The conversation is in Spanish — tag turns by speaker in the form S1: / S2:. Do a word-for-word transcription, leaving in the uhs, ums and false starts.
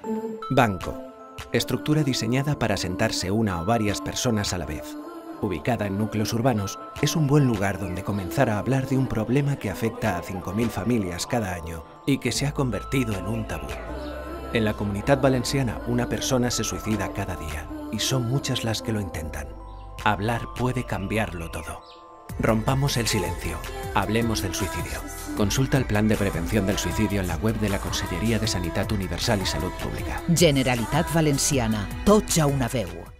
S1: Banco. Estructura diseñada para sentarse una o varias personas a la vez. Ubicada en núcleos urbanos, es un buen lugar donde comenzar a hablar de un problema que afecta a cinco mil familias cada año y que se ha convertido en un tabú. En la Comunitat Valenciana, una persona se suicida cada día y son muchas las que lo intentan. Hablar puede cambiarlo todo. Rompamos el silencio. Hablemos del suicidio. Consulta el Plan de Prevención del Suicidio en la web de la Conselleria de Sanitat Universal i Salut Pública.
S2: Generalitat Valenciana. Tots a una veu.